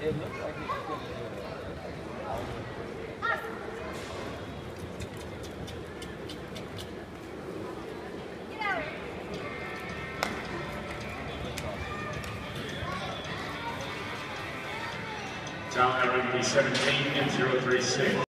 It looked like it's Time now going to be 17:036.